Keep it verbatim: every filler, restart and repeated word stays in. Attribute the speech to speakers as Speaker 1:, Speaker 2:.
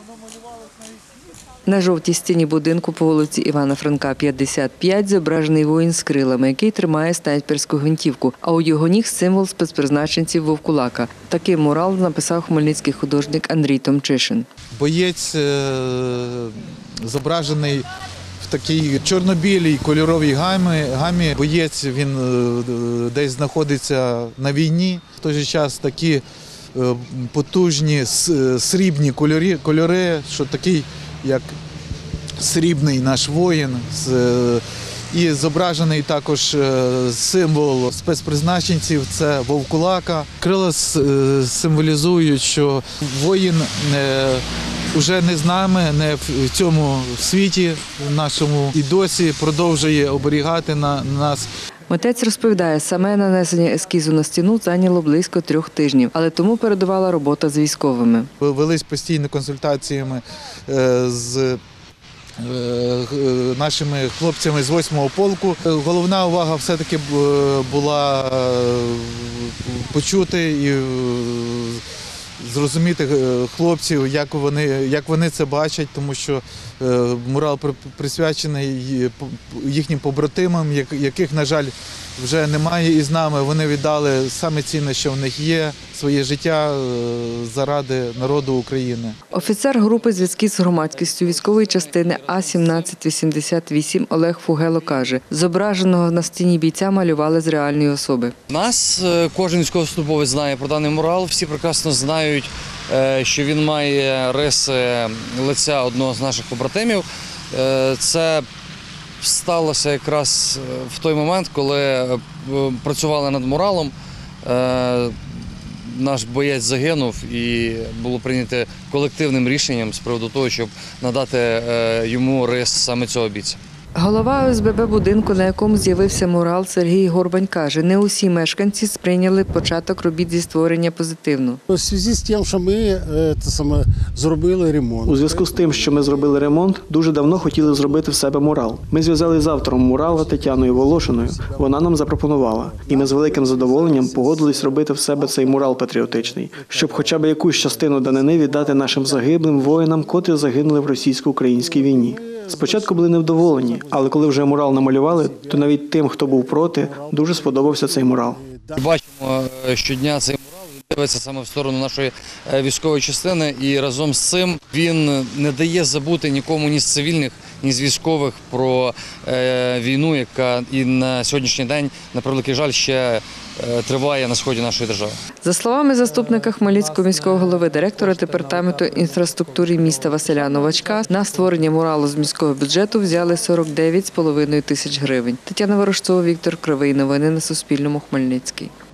Speaker 1: На жовтій стіні будинку по вулиці Івана Франка, п'ятдесят п'ять, зображений воїн з крилами, який тримає снайперську гвинтівку, а у його ніг символ спецпризначенців Вовкулака. Такий мурал написав хмельницький художник Андрій Томчишин.
Speaker 2: Боєць зображений в такій чорно-білій кольоровій гамі. гамі. Боєць він десь знаходиться на війні. В той же час такі потужні срібні кольори, кольори, що такий, як срібний наш воїн. І зображений також символ спецпризначенців – це Вовкулака. Крила символізують, що воїн вже не з нами, не в цьому світі нашому, і досі продовжує оберігати нас.
Speaker 1: Митець розповідає, саме нанесення ескізу на стіну зайняло близько трьох тижнів, але тому передувала робота з військовими.
Speaker 2: Велись постійні консультаціями з нашими хлопцями з восьмого полку. Головна увага все-таки була почути і зрозуміти хлопців, як вони, як вони це бачать, тому що мурал присвячений їхнім побратимам, яких, на жаль, вже немає із нами. Вони віддали саме цінне, що в них є, своє життя заради народу України.
Speaker 1: Офіцер групи зв'язків з громадськістю військової частини А сімнадцять вісімдесят вісім Олег Фугело каже, зображеного на стіні бійця малювали з реальної особи.
Speaker 3: Нас кожен військовослужбовець знає про даний мурал, всі прекрасно знають, що він має риси лиця одного з наших побратимів. Це сталося якраз в той момент, коли працювали над муралом. Наш боєць загинув і було прийнято колективним рішенням з приводу того, щоб надати йому рис саме цього бійця.
Speaker 1: Голова О С Б Б будинку, на якому з'явився мурал, Сергій Горбань каже, не усі мешканці сприйняли початок робіт зі створення позитивно.
Speaker 4: У зв'язку з тим, що ми це саме зробили ремонт.
Speaker 5: У зв'язку з тим, що ми зробили ремонт, дуже давно хотіли зробити в себе мурал. Ми зв'язали з автором мурала Тетяною Волошиною, вона нам запропонувала. І ми з великим задоволенням погодились робити в себе цей мурал патріотичний, щоб хоча б якусь частину данини віддати нашим загиблим воїнам, котрі загинули в російсько-українській війні. Спочатку були невдоволені, але коли вже мурал намалювали, то навіть тим, хто був проти, дуже сподобався цей мурал.
Speaker 3: Бачимо щодня цей мурал, він дивиться саме в сторону нашої військової частини, і разом з цим він не дає забути нікому ні з цивільних, ні з військових про війну, яка і на сьогоднішній день, на превеликий жаль, ще триває на сході нашої держави.
Speaker 1: За словами заступника Хмельницького міського голови, директора департаменту інфраструктури міста Василя Новачка, на створення муралу з міського бюджету взяли сорок дев'ять з половиною тисяч гривень. Тетяна Ворожцова, Віктор Кривий. Новини на Суспільному. Хмельницький.